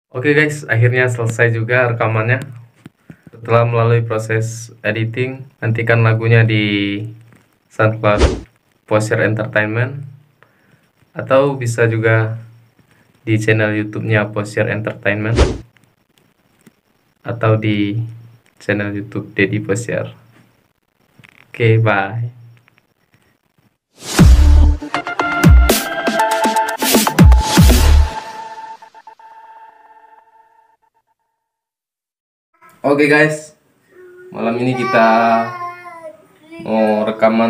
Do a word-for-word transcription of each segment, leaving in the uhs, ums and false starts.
Oke guys, akhirnya selesai juga rekamannya. Setelah melalui proses editing, nantikan lagunya di SoundCloud Posher Entertainment, atau bisa juga di channel YouTube-nya Posher Entertainment, atau di channel YouTube Deddy Posher. Oke, bye. Oke guys, malam ini kita mau rekaman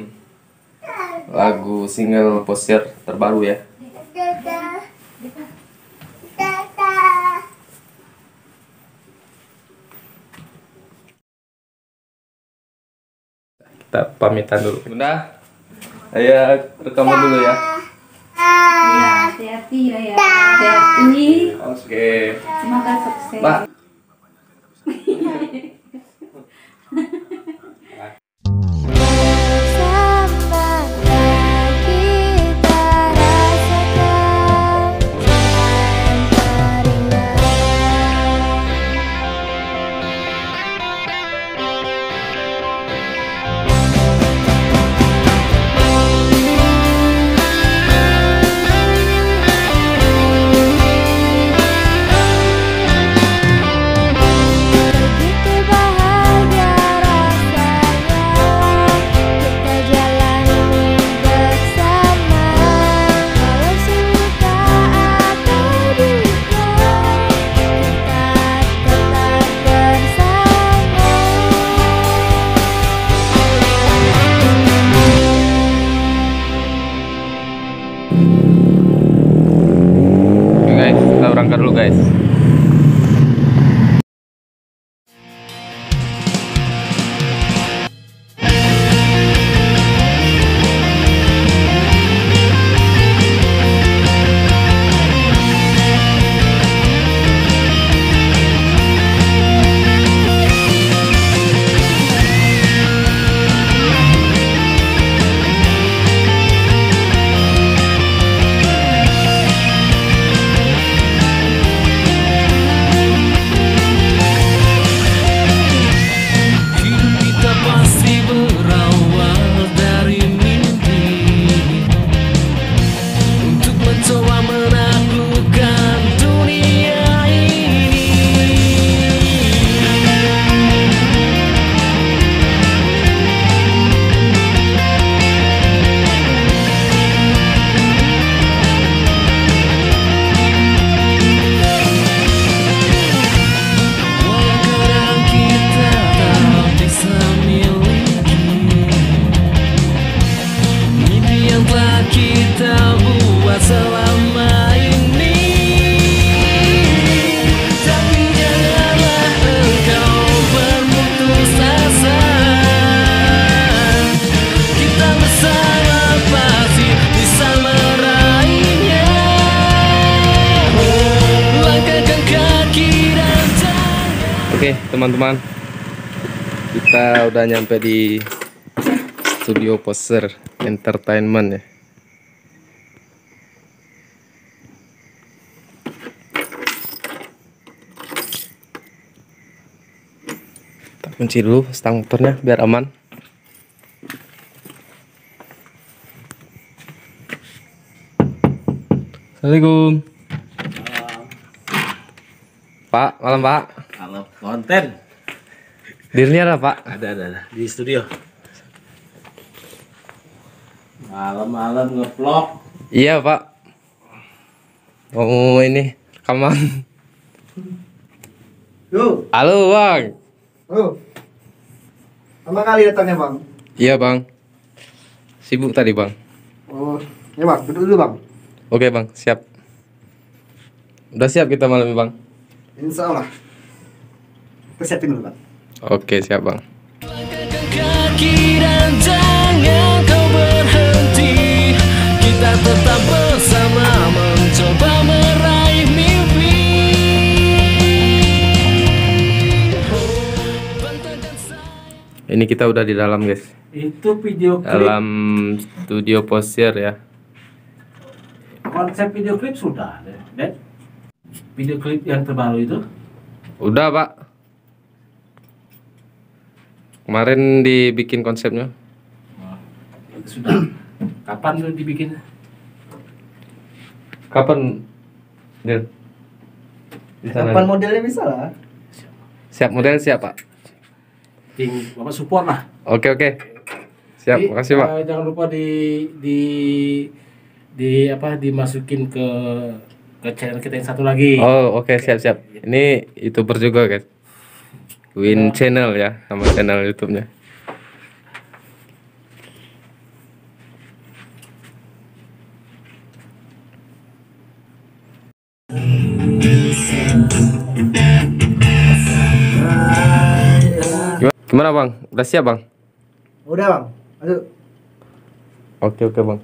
lagu single Posher terbaru ya. Kita pamitan dulu. Bunda, saya rekaman dulu ya. Iya, hati-hati ya ya. Hati-hati. Oke. Semoga sukses. Mbak. Berangkat dulu guys. Oke teman-teman, kita udah nyampe di studio Posher Entertainment ya. Kita kunci dulu stang motornya biar aman. Assalamualaikum. Pak, malam Pak. Halo, konten. Dirnya ada Pak? Ada, ada, ada. Di studio. Malam-malam nge-vlog. Iya Pak. Oh ini rekaman. Yo, Halo Bang. oh, lama kali datangnya bang. Iya Bang. Sibuk tadi Bang. Oh, ya bang, duduk dulu bang. Oke Bang, siap. Udah siap kita malam ini Bang. Insya Allah. Kita siapin dulu bang. Oke siap Bang. Kaki dan jangan kau berhenti, kita tetap bersama mencoba meraih mimpi. Ini kita udah di dalam guys. Itu video klip. Dalam studio Posher ya. Konsep video klip sudah, Den. video klip yang terbaru itu? Udah, Pak. Kemarin dibikin konsepnya. Oh, sudah. Kapan tuh dibikin? Kapan, Dil? Di sana. Kapan modelnya bisa lah. Siap, model siap, Pak. Ting, Bapak support lah. Oke, oke. Siap, Jadi, makasih, Pak. eh, jangan lupa di di di apa dimasukin ke ke channel kita yang satu lagi. Oh, oke, siap, siap. Ini YouTuber juga, guys. Win Channel ya, nama channel YouTube-nya. Gimana, gimana, Bang? Udah siap, Bang? Udah bang, masuk. Oke, oke, Bang.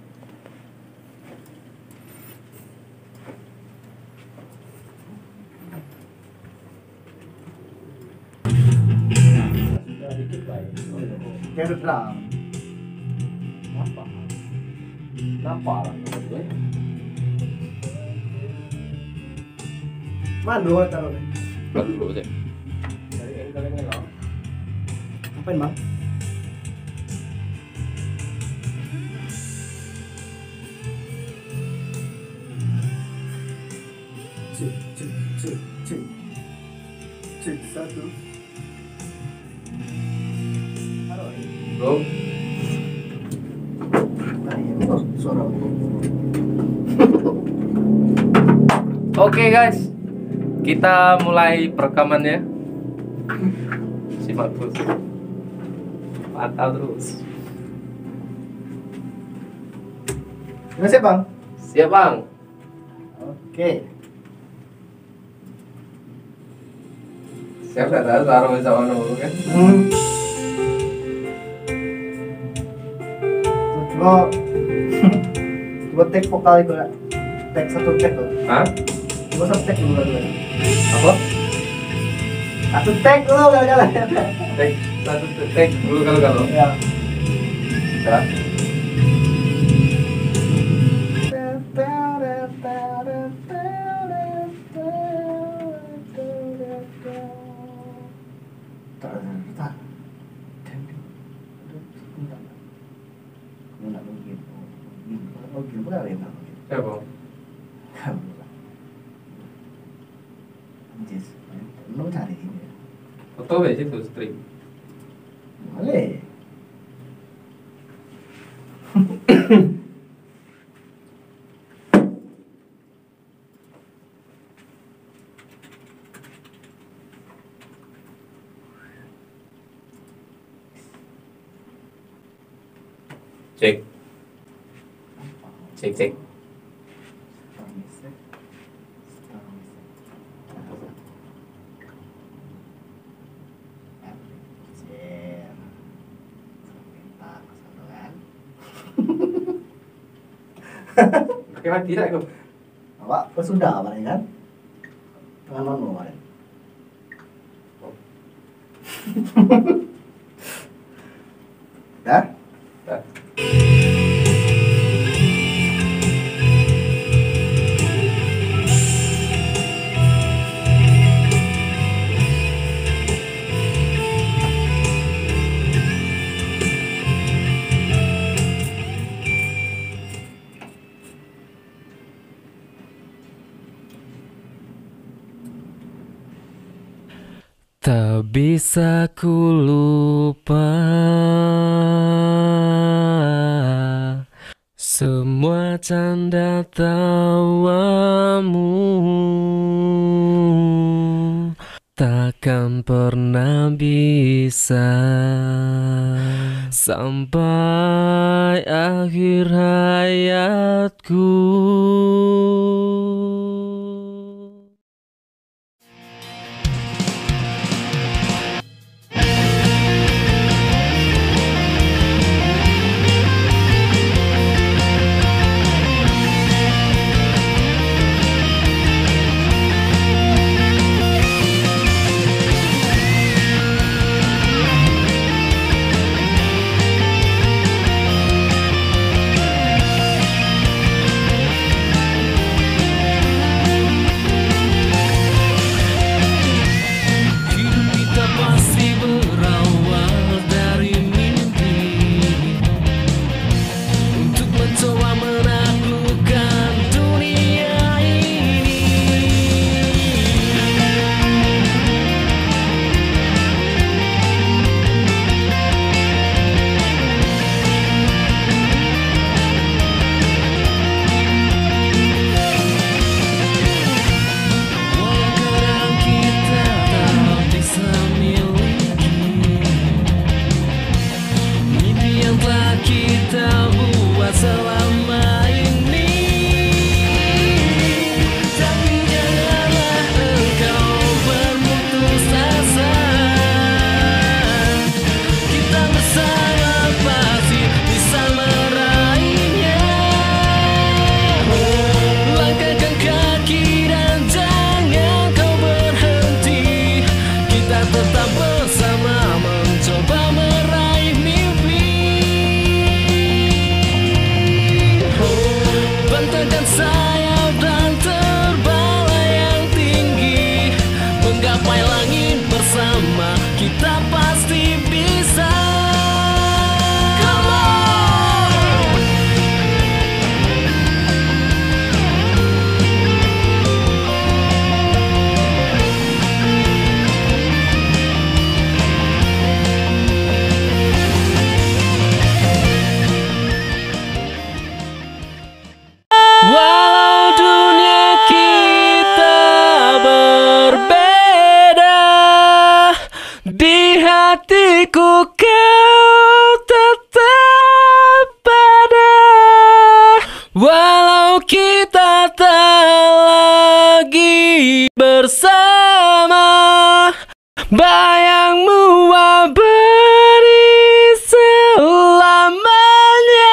Kayak udah terang. Apa? Kenapa lah? Mana taruhnya? Lalu dulu sih. Dari angle-nya loh. Ngapain bang? Cek, cek, cek, cek. Cek satu. Taruh ini. Belum. Nah, ini oh, suara. Oke, guys. Kita mulai perekamannya. Simak terus. Pantau terus. Gimana sih bang? Siap, Bang. Oke. Siap gak tahu taruh bisa mana kan? Hmm. Coba, coba take vokal itu ya. Take satu take loh. Hah? Coba satu take dulu dulu. Apa? Satu take dulu kali-kali. Tek satu tek dulu kalau kalau. Ya. Terus. Siapa? Lo cari ini. Foto aja tuh string. Boleh. Cek. Cek cek. Bagaimana tidak kok? Awak kan sudah kemarin kan? Tangan manu kemarin. Dah? Dah. Tak bisa ku lupa semua canda tawamu, takkan pernah bisa sampai akhir hayatku. bersama, bayangmu abadi selamanya.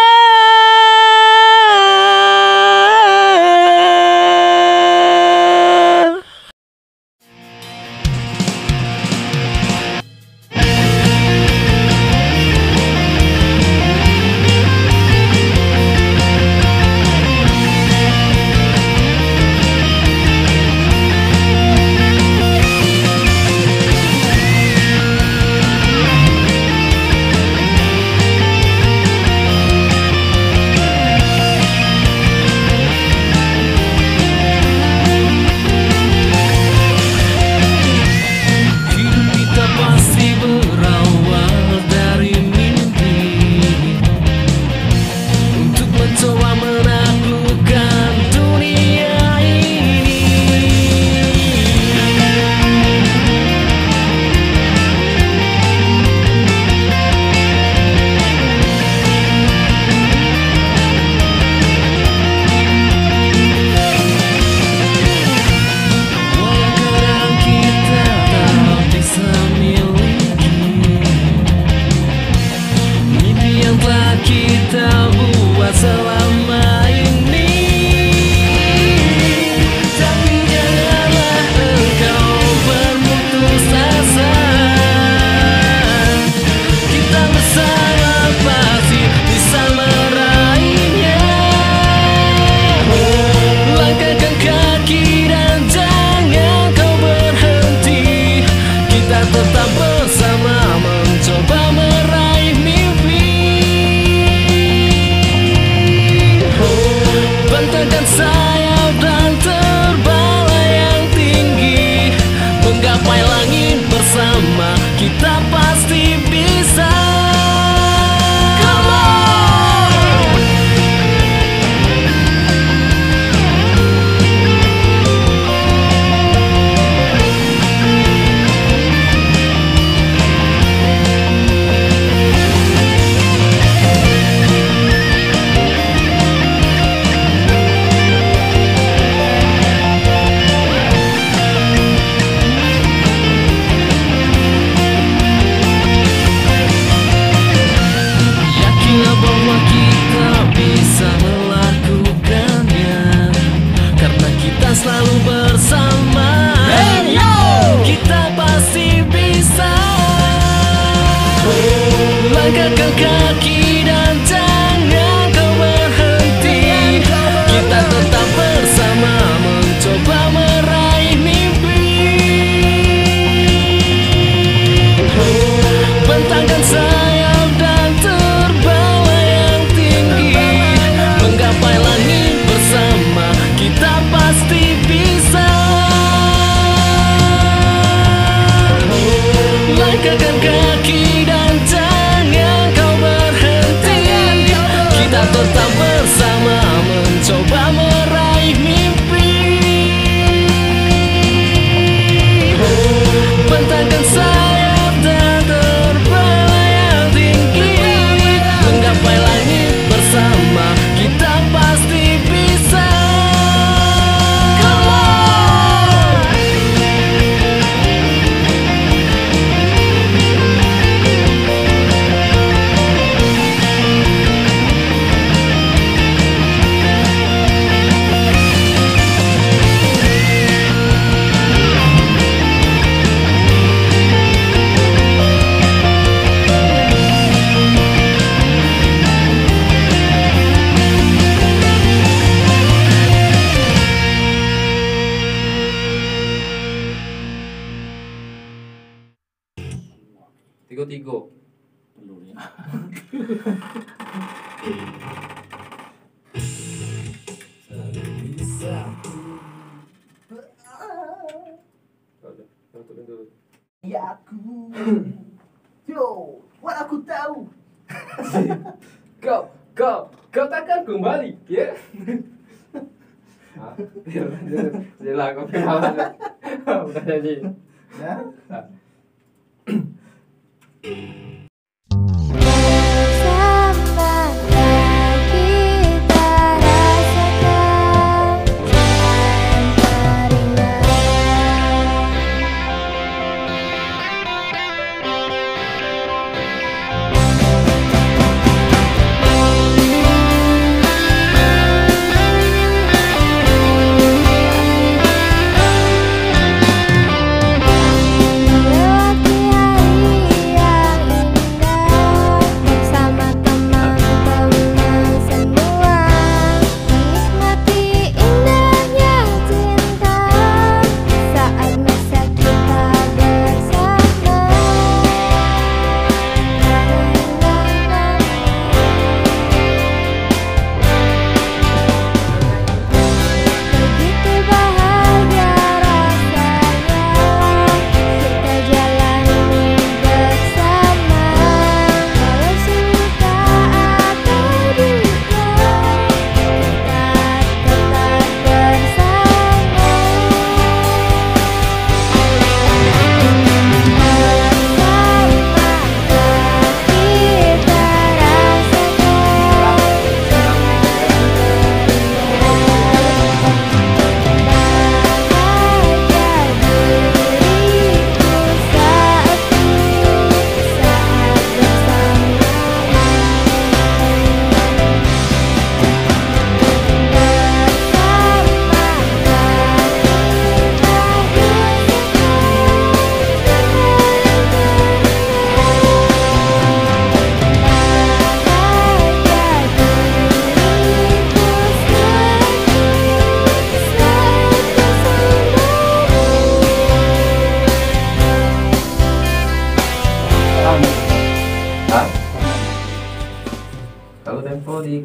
Tigo-tigo. Pelurnya. Ya aku. Yo, what aku tahu. Kau, kau, kau takkan kembali, ya? Ah, jelas kau kenalan. Udah jadi. Ya. Bersama kita rasakan sayang terindah.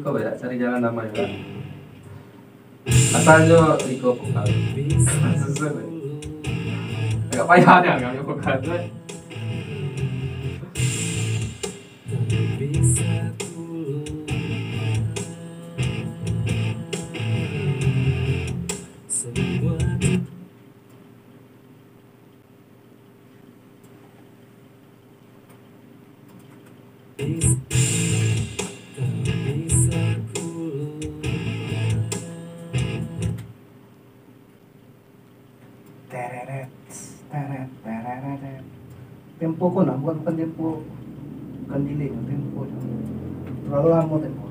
Riko beda cari jalan damai juga. Asalnya Riko vokal. Sesuai. Agak payah ya nggak vokal tuh. Tereret, teret, tereret. Tempo ko na, bukan bukan tempo, bukan delay, tempo. Terlalu lama tempo.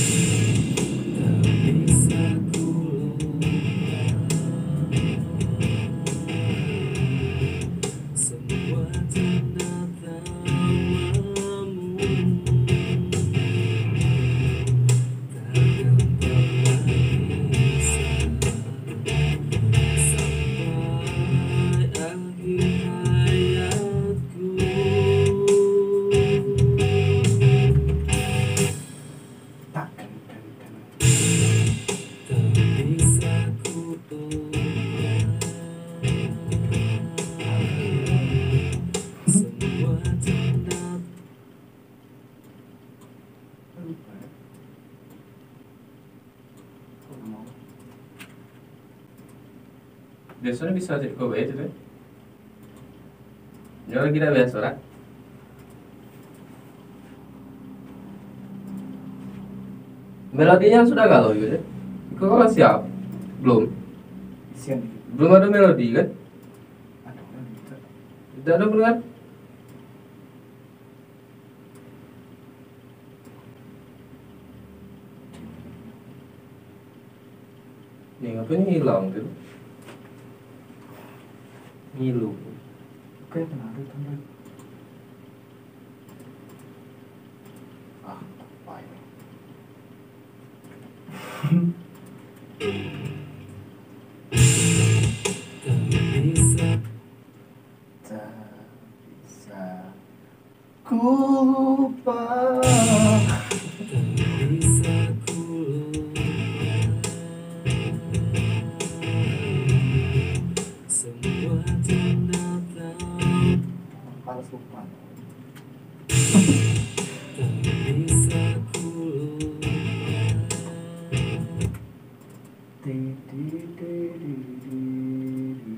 Biasanya bisa jadi kau baik itu. Jangan kita biasa lah. Melodinya sudah galau gitu. Kau kalau siap? Belum. Sian. Belum ada melodi kan? Aduh, gitu. Tidak ada belum kan? Nih ngapain hilang gitu? Ngilu. Oke, benar itu. Ah, apa ini? Tak bisa ku lupa. Males lupa. Di, di, di, di, di, di.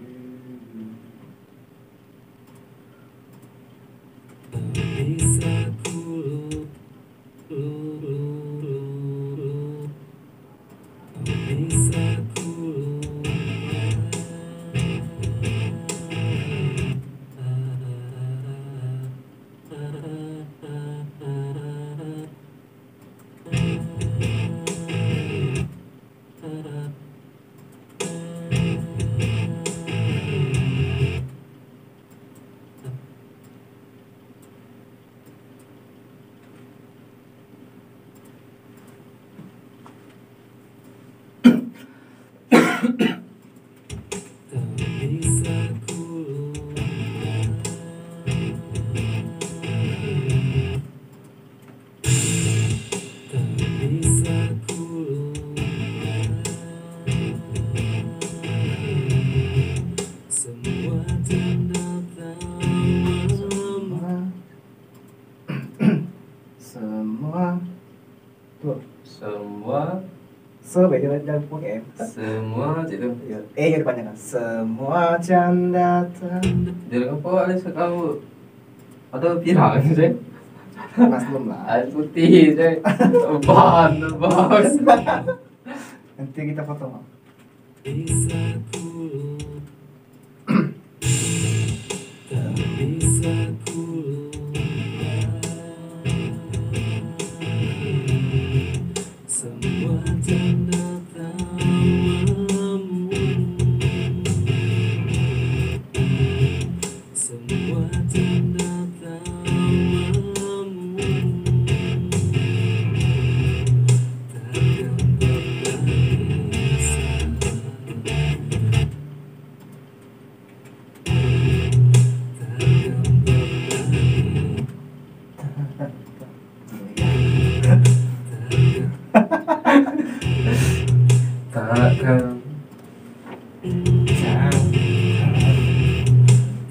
Semua tuh Semua sebagai jangan pakai M. Semua itu. Ya, eh yang dipanjangkan. Semua canda Jadi apa ada sekau ada pirang sih? Mas belum lah. Air putih sih. Bahan bagus. Nanti kita foto Mam.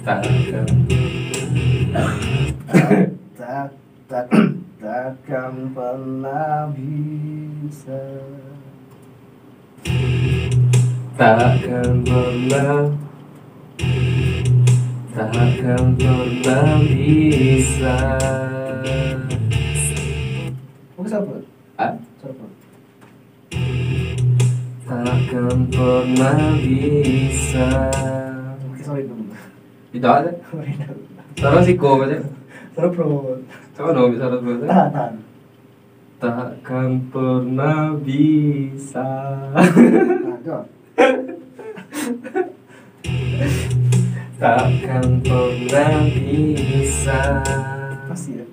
takkan tak tak takkan pernah bisa. takkan pernah takkan pernah bisa. Oke, siapa? Ah? Siapa? Takkan pernah bisa. Oke, sorry dulu. Tidak ada. Sorry dulu. Sarang siko aja. Sorry bro. Coba dong bisa bro. Tahan, tahan. Takkan pernah bisa. Nah, coba. Takkan pernah bisa. Masih ya.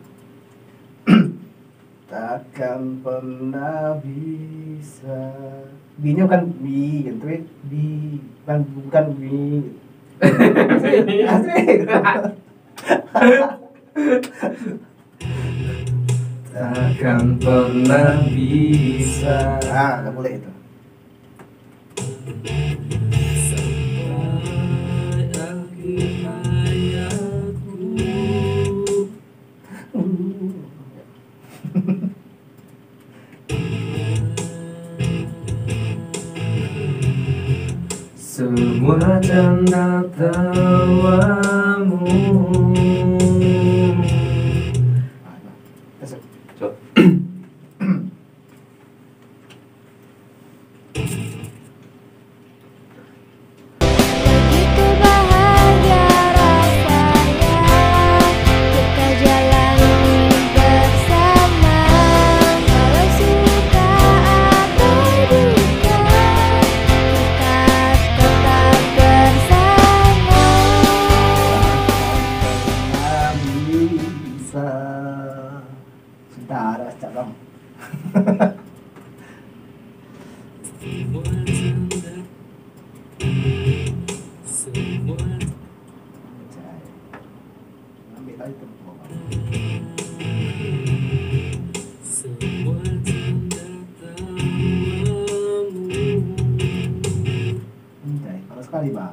Takkan pernah bisa. B-nya bukan B, gitu ya. B, bukan bukan B. Asli, asli. Takkan pernah bisa. Ah, nggak boleh itu. Semua canda tawamu. Ah, itu. Coba. Begitu bahagia rasanya kita jalani bersama. Kalau suka atau duka kita tetap bersama. Pernah bisa. Sudah ada cakap. Ambil lagi tu. Anjay, kalau sekali bang.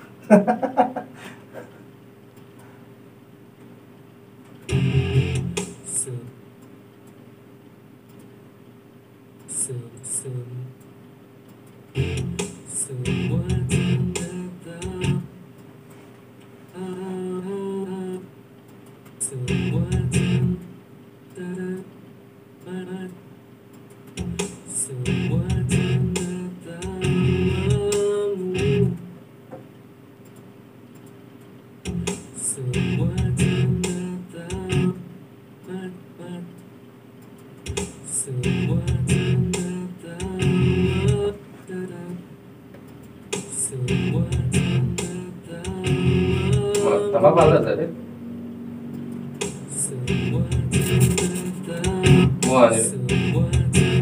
Tambah pala tadi. Wah, ini.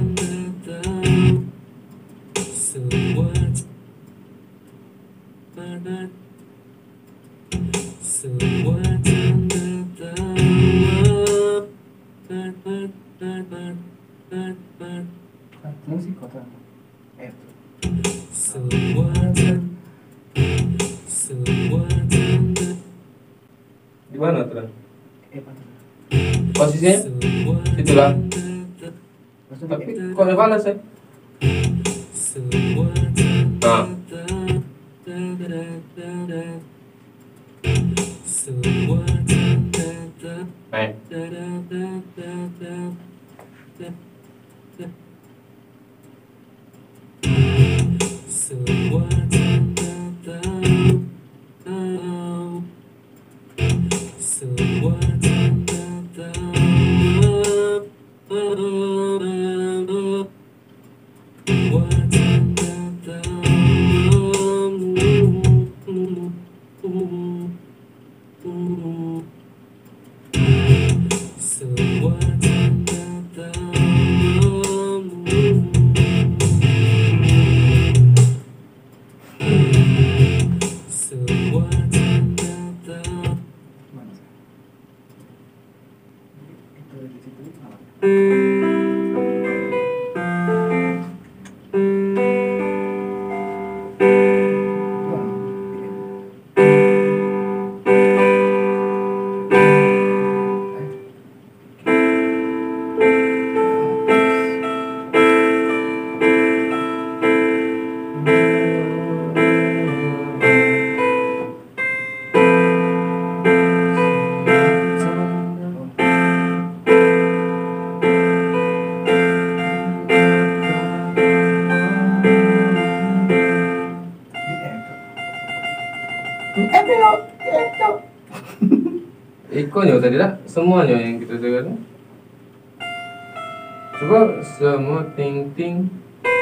Ini sih kota. Eh, Di mana tuh? eh, apa? Posisinya? Itulah. Maksudnya Tapi eh, kok ada balas ya? Nah. Naik. mana sih? Itu di situ apa? Gimana? Eh, Beo, eh, Beo. Ikonya tadi lah, semuanya yang kita dengar. Coba semua ting ting.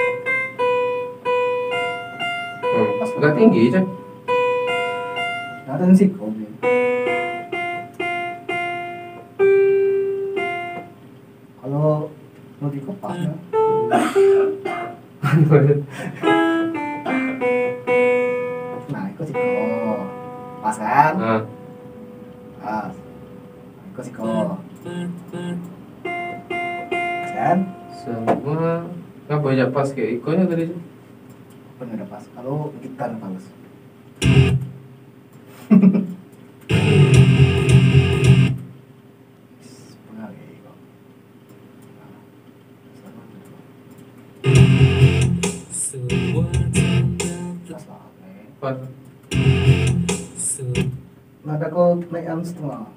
Hmm, agak tinggi aja. Naran sih kau Beo. Kalau mau dikopak ya. Nah, itu sih kau. Pas kan? Nah, Pas. Itu sih kau. Pas kan? semua ngapa aja pas kayak ikonya tadi? Bener udah pas. Kalau gitar bagus. Benar ya, Iko. Pas lah, eh. Pas. Nada ko naik Armstrong.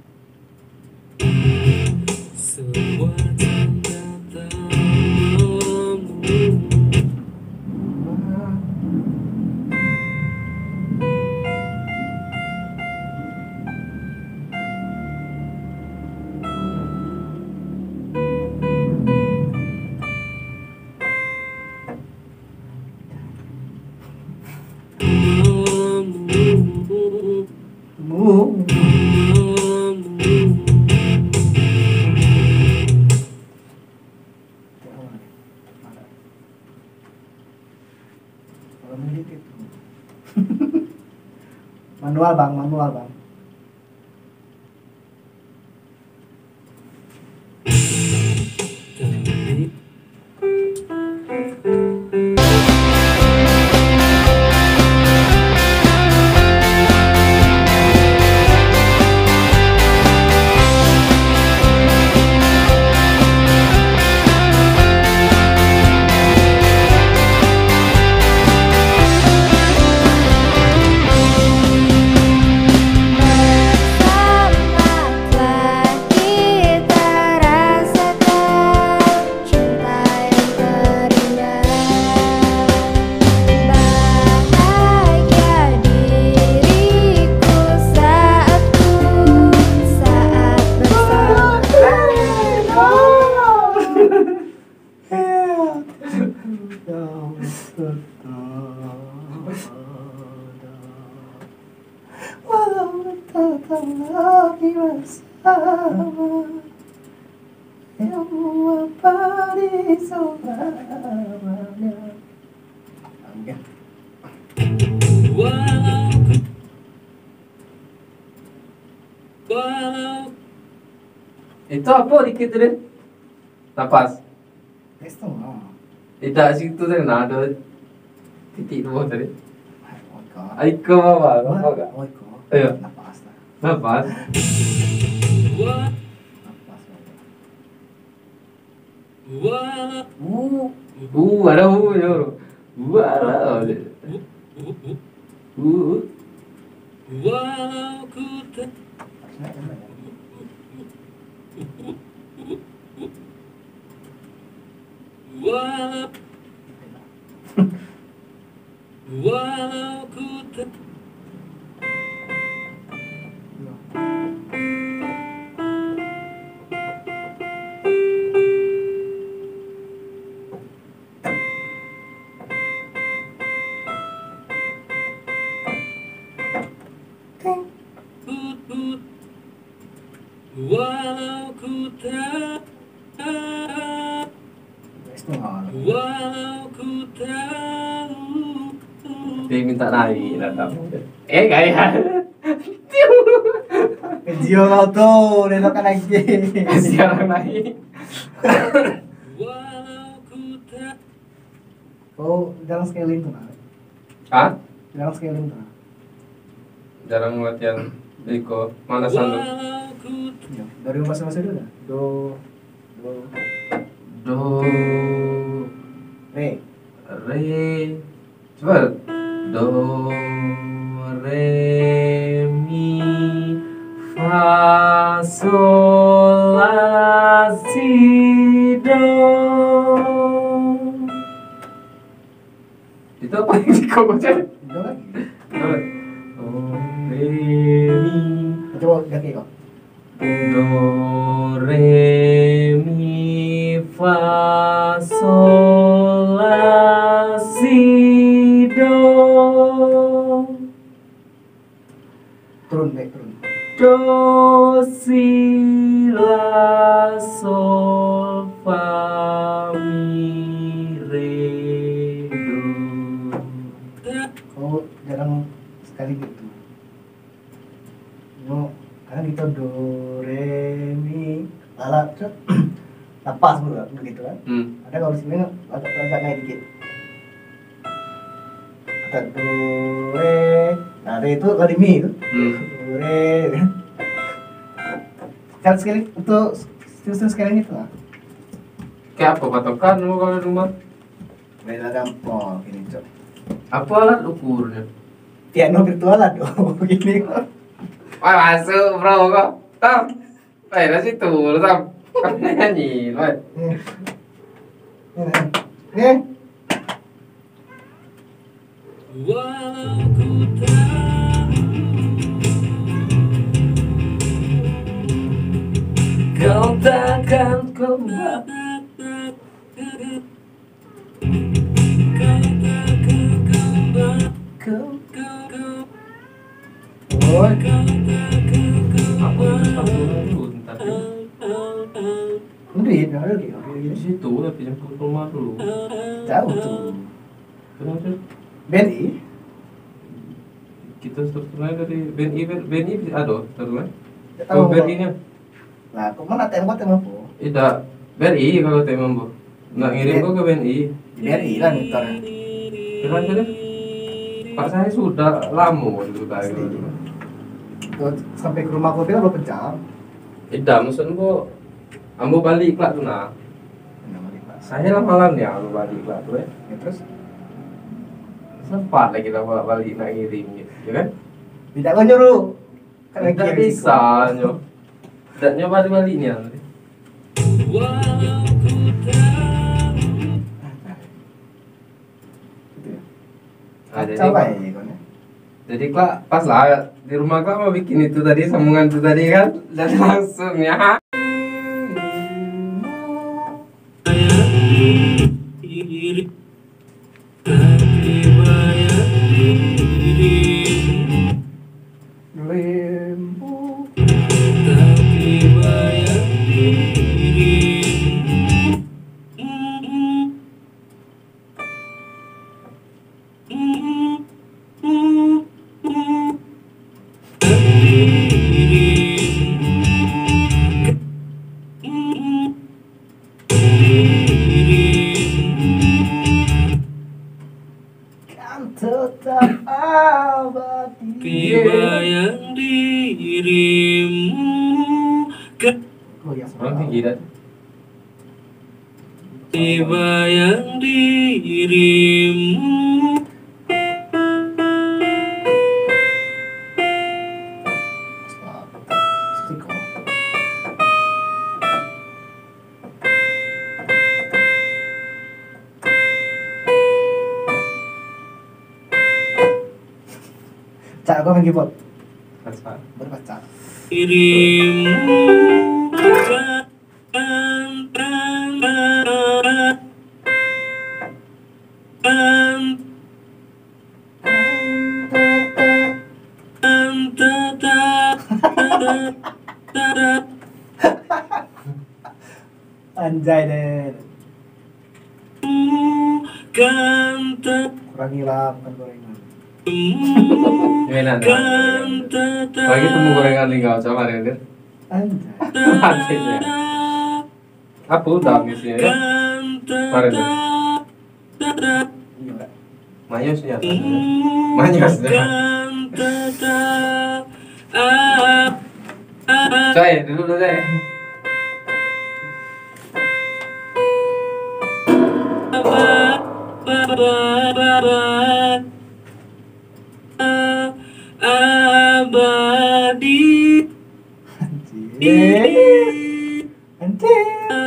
Mu. Kalau milik itu. Manual bang, manual bang. Bersamalah kita rasakan cinta yang terindah. Bahagia diriku saat ku saat bersama. Walau tetap lagi bersama, yang memberi selamanya. Oke. Itu apa dikit deh? Napas. Itu mah. Tidak situ tadi ada titik dua tadi. Oke. Aiko apa? Apa enggak? Oke. Ayo. Napas lah. Napas. Napas. Uh. Uh, ada uh ya. Uh, ada. Uh. Itu mah. Dia minta naik datang. Eh kayak Video kau tuh, nenokkan lagi. kasih orang naik. Kau jarang scaling tuh, nah. Hah? Jarang scaling tuh. Jarang latihan Iko. Mana sanduk? Iya, dari masing-masing dulu dah. Do, do, Do, re. re. Coba. Do, re, mi, fa, sol, la, si, do. Itu apa yang dikocok? Do lagi. Do, re, re mi. Coba ganti kok. Do re mi fa sol la si do. Turun baik turun. Do si la sol fa mi re do. Kau jarang sekali gitu. No, karena kita do re mi la la lepas begitu kan. Hmm. Ada kalau di sini agak agak naik dikit. Kata do re, nah re itu kalau di mi itu. Hmm. Do re. Sekali sekali untuk string sekali itu lah. Kayak apa patokan lu kalau di rumah? Beda gampang ini cok. Apa alat ukurnya? Piano virtual lah dong begini. Wah masuk bro kok. Tam. Eh dari situ lu tam. Kan nyanyi, loh. Nih. Nih. Kau takkan kembali. Kau. Oh. Apa itu sambung dulu ntar ya? Udah ya, udah lagi, oke Di gini. situ tapi jemput rumah dulu. Jauh tuh. Terus B N I. kita strukturnya dari B N I, B N I ada strukturnya. Nggak tahu. Oh B N I nya. Nah, kok mana tembok tembok po? Tidak, B N I kalau tema bu. Nggak ngirim gua ke B N I. B N I lah nyetornya. Kira aja deh. Pak saya sudah lama dulu kayak gitu. Tuh, sampai ke rumah kopi kan berapa jam? Tidak, maksud gua ambo balik lah tuh nah. Enam hari pas. Saya lah malam ya ambo balik lah tuh ya. Ya terus Sempat lah kita bolak balik nak ngirim gitu, ya kan? tidak kau nyuruh. Kan lagi Tidak resiko. bisa nyob. Tidak nyoba baliknya nanti. Gitu ya. Nah, jadi, Coba ya kau ya. jadi Kak, pas lah di rumah Kak mau bikin itu tadi sambungan itu tadi kan dan langsung ya. Lembu. Kan tetap abadi. Kebayang dirimu, Oh ya, Orang tinggi dah. kebayang dirimu. Stiko. Cak, aku main keyboard. Rasa. Berbaca. Dirimu Anjay deh. kan Kurang hilang kan gorengan. Gimana? Lagi temu gorengan nih kau coba deh kan? Anjay. Hatinya. Apa udah misinya ya? Kemarin deh. Iya enggak? Mayosnya. Mayosnya. Coy, dulu dulu deh. Abadi Anjay. Anjay.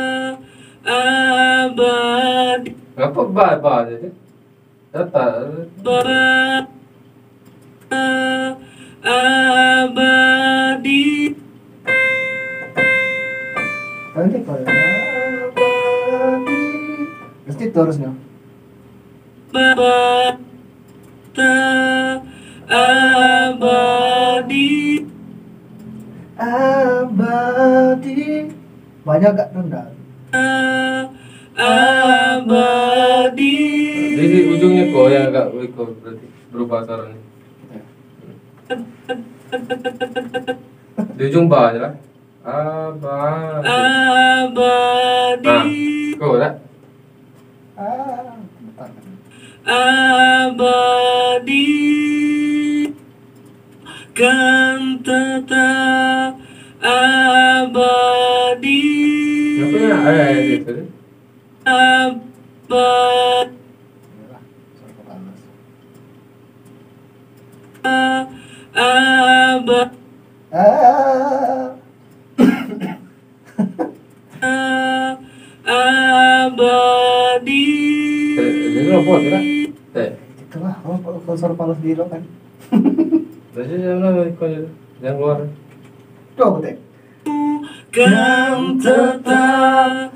abadi Apa ba ba jadi? Data. abadi abadi. Nanti kalau abadi, pasti itu harusnya. Baba ta abadi. Abadi, banyak gak rendah? Abadi. Jadi ujungnya kok yang agak kok berarti berubah suaranya. Di ujung bawah aja lah. Abadi. Abadi. Nah, kok dah. Ah, bentar. Abadi kan tetap abadi. Apa ya? Ayah itu. Abadi. Inilah, suara panas. Abadi. Ah, Abadi. Jadi robot ya? Eh, itulah, oh, kalau suara panas di lo kan. jadi jangan kau jangan keluar. Coba tek. Kan tetap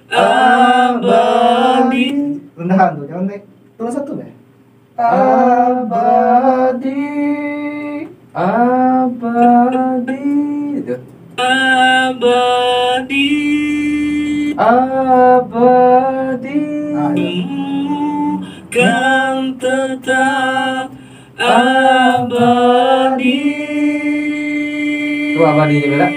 abadi. Rendahan tuh, jangan naik. Turun satu deh. Abadi. Abadi itu. Abadi. Abadi. Ah, iya. Kan tetap abadi. Itu abadinya beda.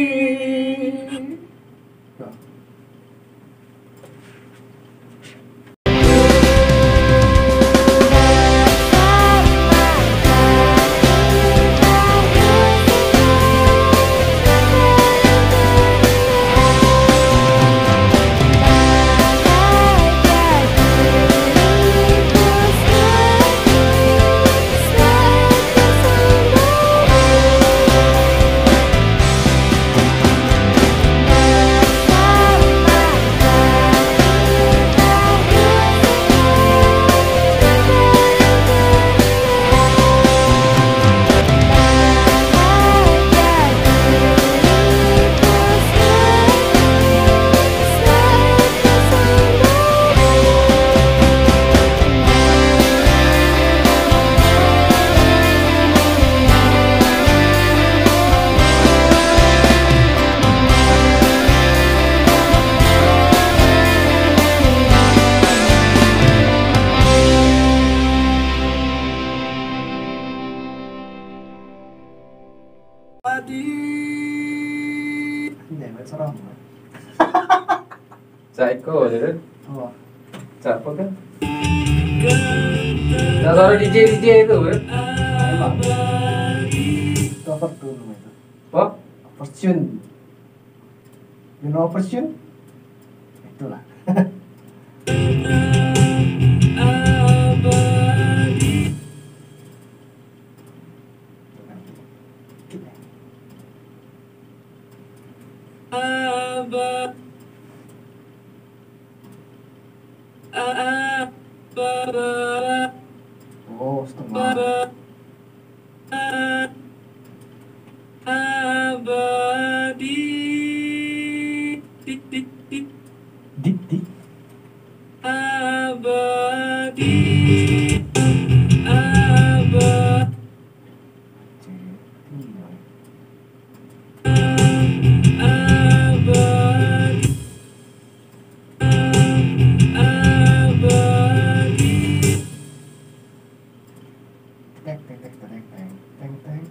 Ini ya, suara apa? Psycho jadi. Oh, Siapa kan? Nah, suara D J D J itu kan? emang. Itu overtune namanya itu. Oh, Overtune. You know overtune? Itulah. Abadi. Abadi. Oh, setengah. Abadi. Dik dik dik. Dik dik. Abadi. Abadi. Abadi. Abadi. Tek tek tek tek tek tek tek.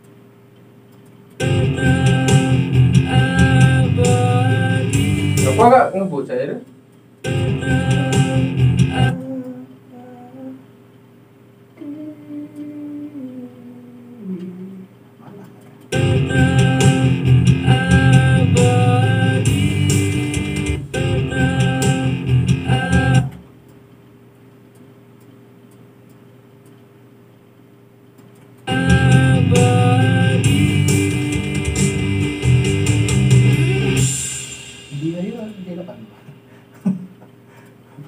Abadi. apa nggak ngebut saya deh? Dia itu dia kapan?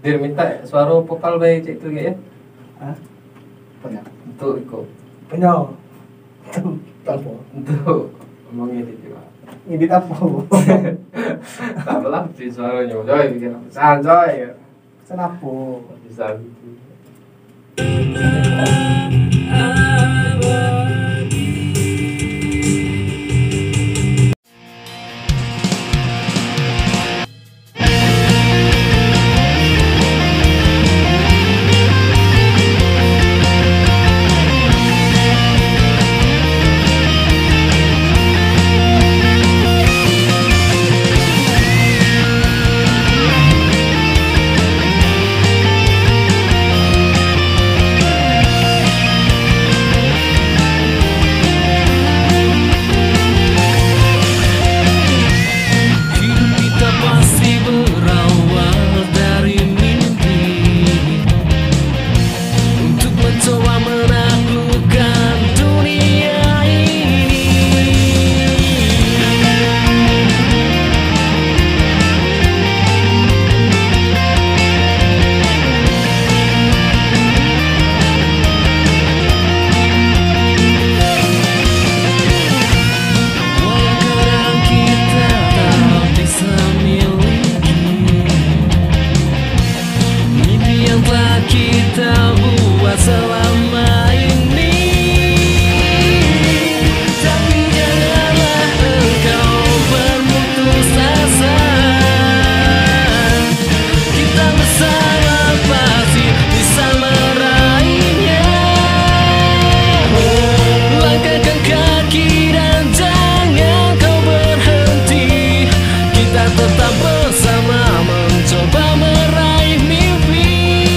Dia minta suara vokal baik cek itu ya. Hah? Punya. Untuk ikut. Punya. Apa? Untuk ngomongin itu. Ngedit apa? Tak belah di suaranya. Joy bikin apa? Sanjoy. Pesan apa? Bisa gitu. Hidup kita pasti berawal dari mimpi untuk mencoba menaklukkan dunia ini. Walau kadang kita tak bisa miliki mimpi yang telah kita buat selama ini, tapi janganlah engkau berputus asa. Kita bersama pasti bisa meraihnya. Langkahkan kaki dan jangan kau berhenti. Kita tetap bersama mencoba meraih mimpi.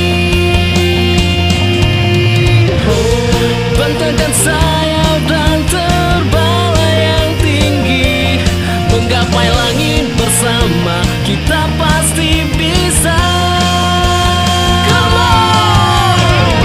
Bentangkan sayap dan terbanglah yang tinggi, menggapai langit bersama kita pasti bisa. Come on!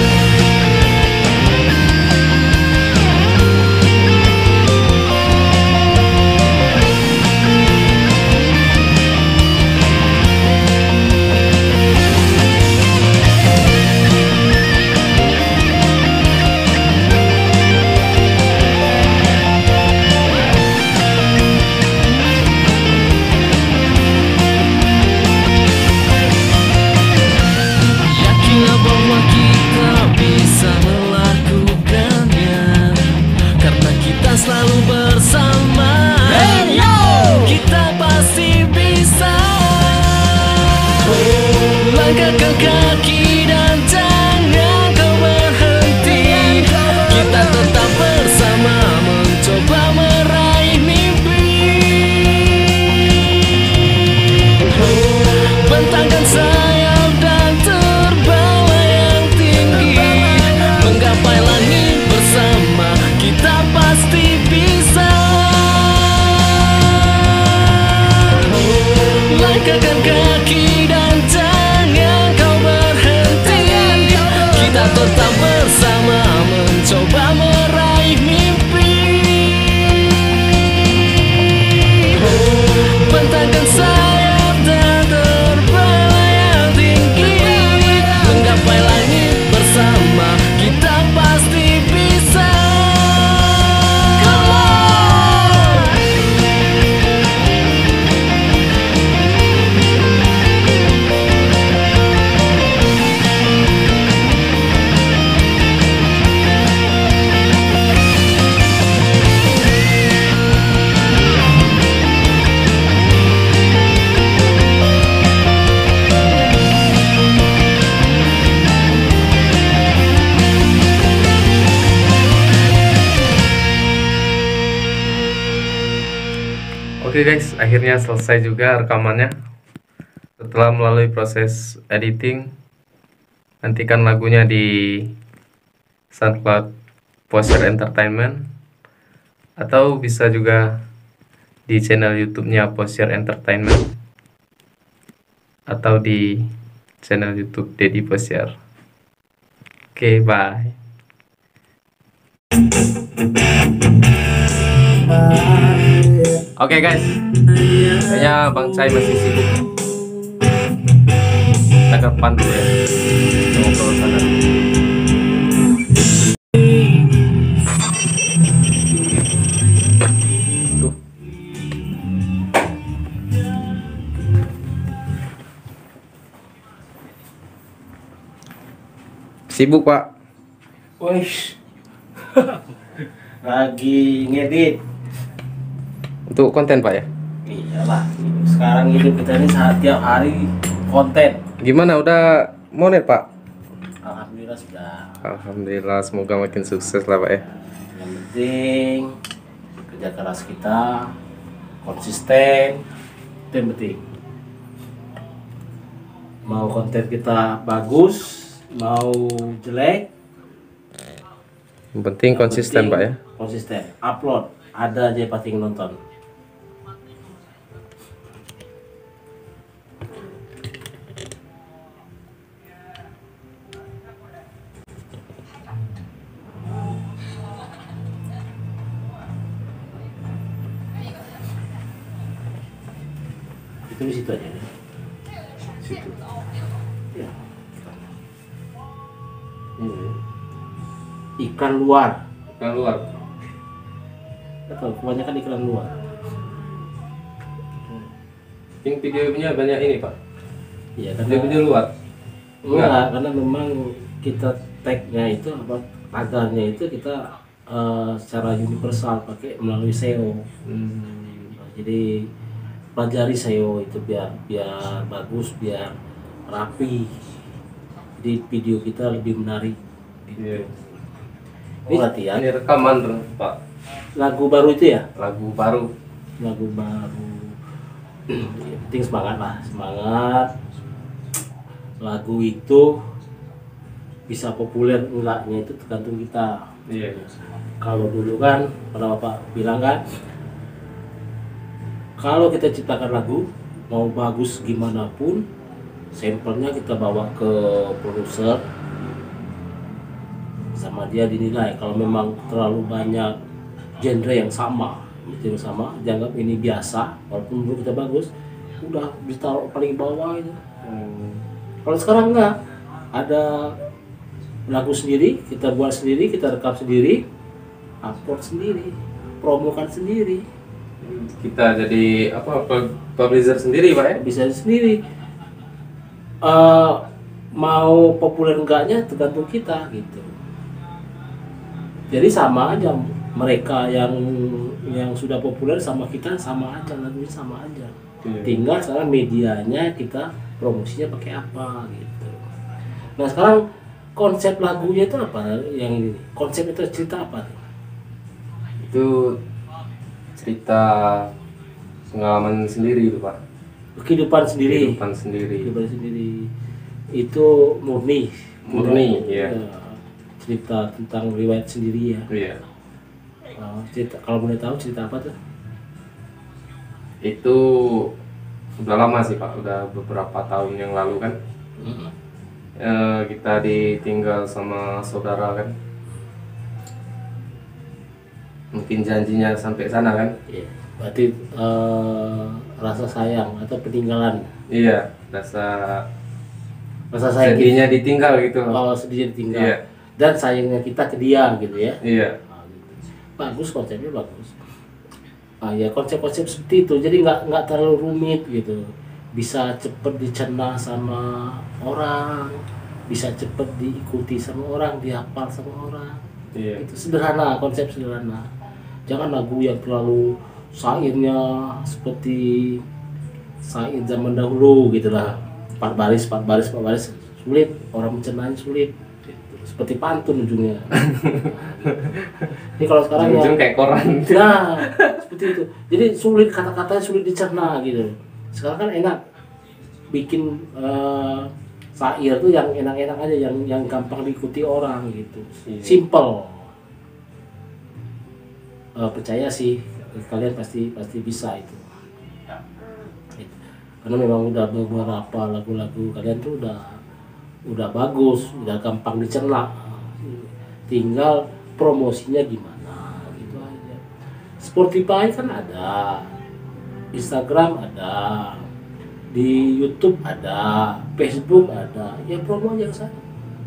Yakinlah bahwa kita bisa melakukannya, karena kita selalu bersama. Kita pasti bisa. Langkahkan kaki dan jangan kau berhenti. Kita tetap bersama mencoba meraih mimpi. Bentangkan sayap dan terbanglah yang tinggi, menggapai langit bersama kita pasti bisa. Langkahkan kaki dan jangan kau berhenti. Kita tetap bersama mencoba meraih mimpi. Bentangkan sayap dan terbanglah yang tinggi, menggapai langit bersama kita pasti bisa. Come on! Oke guys, akhirnya selesai juga rekamannya. Setelah melalui proses editing, nantikan lagunya di SoundCloud Poser Entertainment, atau bisa juga di channel YouTube-nya Poser Entertainment, atau di channel YouTube Deddy Poser. Oke, bye. Oke guys, kayaknya Bang Cai masih sibuk. kita ke depan dulu ya. Kita ngobrol sana. Tuh. Sibuk Pak? Wih, lagi ngedit. Untuk konten Pak ya? Iyalah, sekarang hidup kita ini saat tiap hari konten. Gimana udah monet Pak? Alhamdulillah sudah. Alhamdulillah, semoga makin sukses lah Pak ya. Yang penting kerja keras kita konsisten, itu yang penting. Mau konten kita bagus, mau jelek, Yang penting yang konsisten penting Pak ya. Konsisten, upload, ada aja pasti yang nonton. Itu di situ aja ya. Situ. Ya. Ini. Iklan luar. Iklan luar. Atau kebanyakan iklan luar. Yang videonya banyak ini Pak. Iya, Video-video luar. enggak, karena memang kita tag-nya itu apa tagarnya itu kita eh, secara universal pakai melalui S E O. Hmm. Jadi pelajari S E O itu biar biar bagus, biar rapi. Jadi video kita lebih menarik. Iya. Ini latihan. Ini rekaman tuh, Pak. Lagu baru itu ya? Lagu baru. Lagu baru. Yang penting semangat lah, semangat. Lagu itu bisa populer enggaknya itu tergantung kita. Iya. Kalau dulu kan pada bapak bilang kan, kalau kita ciptakan lagu mau bagus gimana pun, sampelnya kita bawa ke produser, sama dia dinilai. Kalau memang terlalu banyak genre yang sama, genre yang sama, dianggap ini biasa, walaupun menurut kita bagus, udah ditaruh paling bawah itu. Hmm. Kalau sekarang enggak, ada lagu sendiri, kita buat sendiri, kita rekam sendiri, upload sendiri, promokan sendiri, Kita jadi apa pub- publisher sendiri Pak ya? bisa sendiri. Eh, mau populer enggaknya tergantung kita gitu. Jadi sama aja, mereka yang yang sudah populer sama kita sama aja, lagunya sama aja. Iya. Tinggal sekarang medianya kita promosinya pakai apa gitu. Nah sekarang konsep lagunya itu apa yang ini? Konsep itu cerita apa? Itu cerita pengalaman sendiri itu Pak. Kehidupan sendiri. Kehidupan sendiri. Kehidupan sendiri. Itu murni. Murni, Tidak, iya. eh, cerita tentang riwayat sendiri ya. Iya. Eh, cerita kalau boleh tahu cerita apa tuh? Itu udah lama sih Pak, udah beberapa tahun yang lalu kan. Eh, kita ditinggal sama saudara kan. Mungkin janjinya sampai sana kan. Iya. Berarti eh, rasa sayang atau peninggalan. Iya, rasa Rasa sayang sedihnya ditinggal gitu. Oh, sedihnya ditinggal. Iya. Dan sayangnya kita ke dia gitu ya. Iya. Nah, gitu. Bagus konsepnya bagus. Ah ya konsep-konsep seperti itu. Jadi nggak nggak terlalu rumit gitu. Bisa cepet dicerna sama orang, bisa cepet diikuti sama orang, dihafal sama orang. Iya. Itu sederhana, konsep sederhana. Jangan lagu yang terlalu syairnya seperti syair zaman dahulu gitu lah. Empat baris, empat baris, empat baris sulit, orang mencernanya sulit. Seperti pantun ujungnya. Ini kalau sekarang ya, Ujung kayak koran. nah seperti itu. Jadi sulit, kata-katanya sulit dicerna gitu. Sekarang kan enak bikin eh, syair tuh yang enak-enak aja, yang yang gampang diikuti orang gitu. Iya. Simple. Eh, percaya sih kalian pasti pasti bisa itu. Gitu. Karena memang udah beberapa lagu-lagu kalian tuh udah udah bagus, udah gampang dicerna. Tinggal promosinya gimana gitu aja. Spotify kan ada, Instagram ada, di YouTube ada, Facebook ada, ya promo aja ke sana.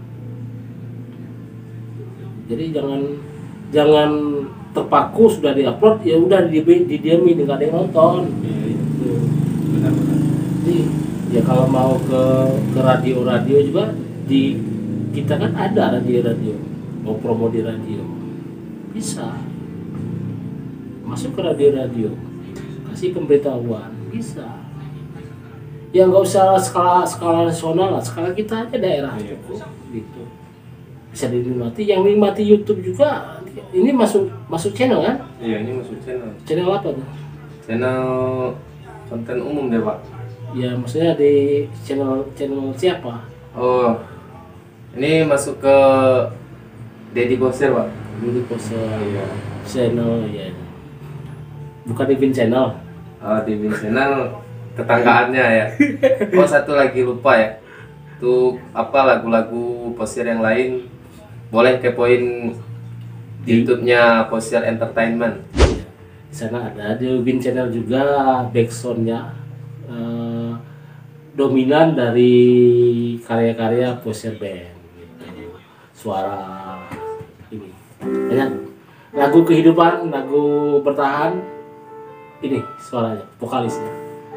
Jadi jangan jangan terpaku sudah diupload ya udah di didiamin nggak ada yang nonton. Gitu. Jadi ya kalau mau ke ke radio-radio juga di kita kan ada radio-radio mau promo di radio bisa masuk ke radio-radio kasih pemberitahuan bisa. Ya nggak usah skala skala nasional lah, skala kita aja daerah cukup gitu. Bisa dinikmati, yang nikmati YouTube juga ini masuk masuk channel kan? Iya, ini masuk channel. Channel apa tuh? Channel konten umum deh, Pak. Ya maksudnya di channel channel siapa? Oh, ini masuk ke Deddy Bosir, Pak. Dulu pose Iya. channel ya. Bukan Divin channel. Oh, di Bin channel tetanggaannya ya. Oh, satu lagi lupa ya. Tuh apa lagu-lagu Bosir yang lain boleh kepoin di YouTube-nya Bosir Entertainment. Di sana ada di Divin channel juga backsoundnya eh, dominan dari karya-karya Bosir Band gitu. Suara ini banyak lagu kehidupan, lagu bertahan ini suaranya, vokalisnya.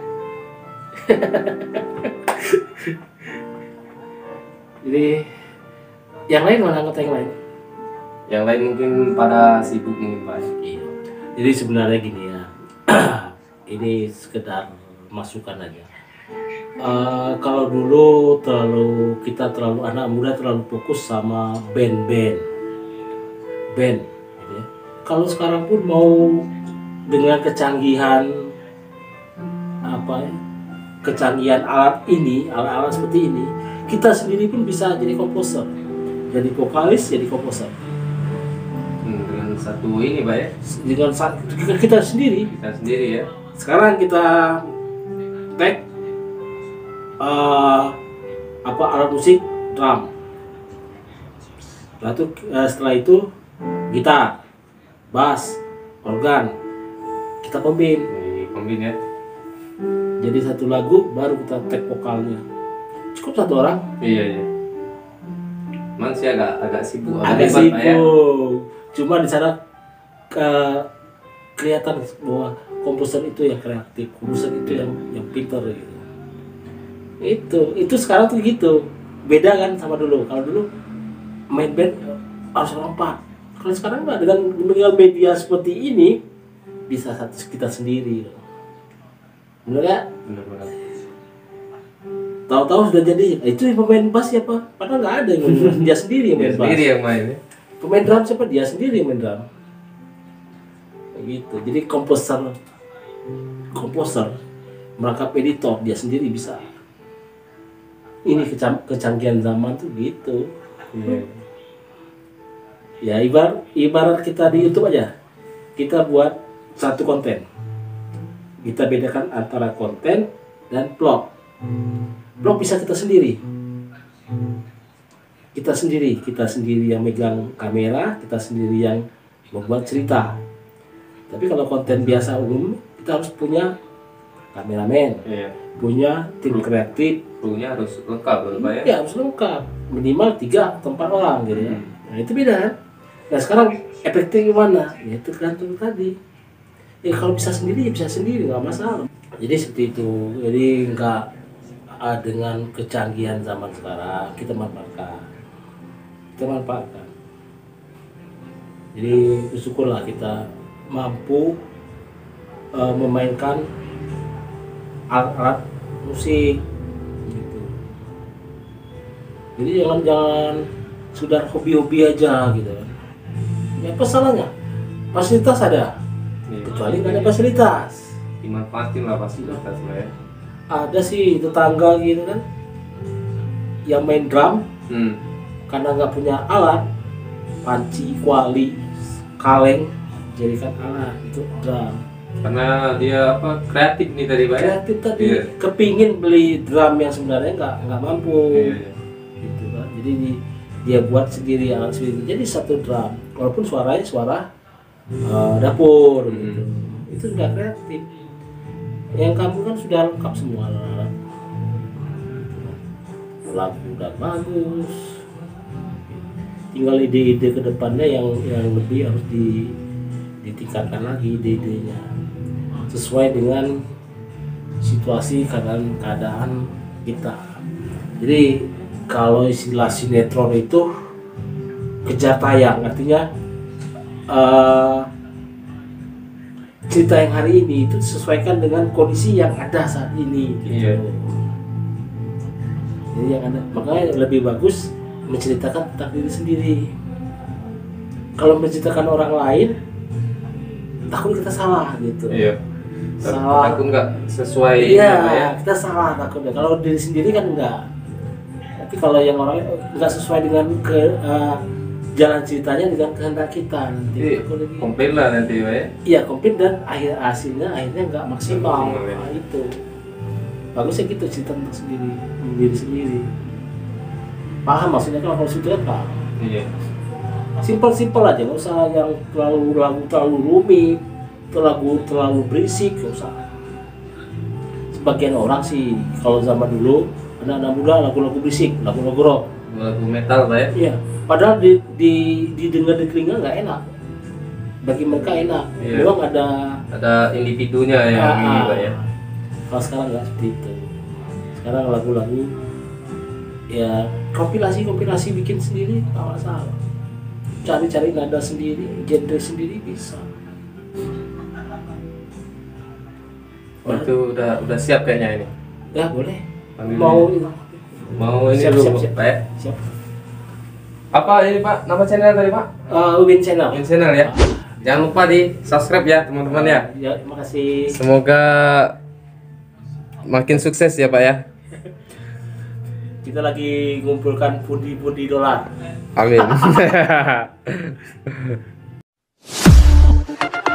Jadi yang lain mana anggota yang lain? Yang lain mungkin pada sibuk mungkin, Pak. Iya. Jadi sebenarnya gini ya, ini sekedar masukan aja. Uh, kalau dulu terlalu kita terlalu anak muda terlalu fokus sama band-band, band. Gitu ya. Kalau sekarang pun mau dengan kecanggihan apa ya, kecanggihan alat ini, alat-alat seperti ini, kita sendiri pun bisa jadi komposer, jadi vokalis, jadi komposer. Hmm, dengan satu ini, Pak ya. Dengan saat kita sendiri. Kita sendiri ya. Sekarang kita tag uh, apa alat musik drum. Setelah itu, uh, setelah itu gitar, bass, organ. Kita kombin. Ini kombin ya. Jadi satu lagu baru kita tag vokalnya. Cukup satu orang. Iya, iya. Man sih agak agak sibuk, Agak ribet, Pak ya. sibuk. Cuma di sana ke kelihatan bahwa komposer itu yang kreatif, komposer itu yang yang pintar gitu. Itu itu sekarang tuh gitu. Beda kan sama dulu. Kalau dulu main band harus orang empat. Kalau sekarang nggak, dengan dengan media seperti ini bisa satu kita sendiri. Bener nggak? Benar-benar. Tahu-tahu sudah jadi. Itu yang pemain bass siapa? Padahal nggak ada yang main bass. Dia sendiri yang Dia main bass. sendiri yang main ya. Pemain drum siapa? Dia sendiri yang main drum. Kayak gitu. Jadi komposer, komposer merangkap editor dia sendiri bisa. Ini kecam- kecanggihan zaman tuh gitu. Iya. Ya ibarat ibarat kita di YouTube aja. Kita buat satu konten. Kita bedakan antara konten dan vlog. Vlog bisa kita sendiri. Kita sendiri, kita sendiri yang megang kamera, kita sendiri yang membuat cerita. Tapi kalau konten biasa umum, kita harus punya kameramen, Iya. punya tim kreatif. Krunya harus lengkap loh, Pak ya. Ya harus lengkap, minimal tiga atau empat orang gitu ya. Nah itu beda kan. Nah sekarang efeknya gimana? Ya itu tergantung tadi. Ya kalau bisa sendiri ya bisa sendiri, nggak masalah. Jadi seperti itu. Jadi nggak ah, dengan kecanggihan zaman sekarang kita manfaatkan, kita manfaatkan. Jadi bersyukurlah kita mampu uh, memainkan alat-alat musik. Gitu. Jadi jangan jangan sudah hobi-hobi aja gitu. Ya apa salahnya? Fasilitas ada. Iya. Kecuali nggak ada fasilitas. Dimanfaatin lah fasilitas Pak ya. Ada sih tetangga gitu kan yang main drum Hmm. karena nggak punya alat, panci, kuali, kaleng jadikan alat itu drum. Karena dia apa kreatif nih tadi Pak ya. Kreatif tadi Iya. kepingin beli drum yang sebenarnya nggak nggak mampu. Iya, iya. Gitu kan. Jadi di- dia buat sendiri alat sendiri. Jadi satu drum, walaupun suaranya suara uh, dapur Hmm. gitu. Itu nggak kreatif. Yang kamu kan sudah lengkap semua alat. lagu udah bagus, tinggal ide-ide ke depannya yang yang lebih harus di, ditingkatkan lagi ide-idenya sesuai dengan situasi keadaan keadaan kita. Jadi kalau istilah sinetron itu kejar tayang, artinya uh, cerita yang hari ini itu disesuaikan dengan kondisi yang ada saat ini gitu. Iya. Jadi yang ada, makanya lebih bagus menceritakan tentang diri sendiri. Kalau menceritakan orang lain, takut kita salah gitu. Iya. Salah. Takut nggak sesuai. Iya, apa ya? kita salah takutnya. Kalau diri sendiri kan enggak. Tapi kalau yang orang enggak sesuai dengan ke uh, jalan ceritanya dengan kehendak kita, nanti Jadi takut lagi. komplain lah nanti Pak ya. Iya, komplit dan akhir hasilnya akhirnya nggak maksimal. Nggak maksimal, ya. Nah, itu bagusnya gitu cerita tentang sendiri, diri sendiri. Paham maksudnya kan kalau situ kan paham. Iya. Simpel-simpel aja, nggak usah yang terlalu lagu terlalu rumit, terlalu terlalu berisik, nggak usah. Sebagian orang sih kalau zaman dulu anak-anak muda lagu-lagu berisik, lagu-lagu rock. Lagu metal Pak ya. Iya, padahal di, di didengar di telinga nggak enak. Bagi mereka enak. Iya. Memang ada Ada individunya yang Ah, ini Pak ya. Kalau sekarang nggak seperti itu. Sekarang lagu-lagu ya kompilasi-kompilasi bikin sendiri nggak masalah. Cari-cari nada sendiri, genre sendiri bisa. Oh, itu udah udah siap kayaknya ini. Ya boleh. Panggil Mau Mau ini Siap, dulu siap, siap. Pak ya. siap. Apa ini Pak? Nama channel tadi Pak? Uh, Win Channel. Win Channel ya. Jangan lupa di subscribe ya teman-teman ya. Ya, terima kasih. Semoga makin sukses ya Pak ya. Kita lagi ngumpulkan pundi-pundi dolar. Amin.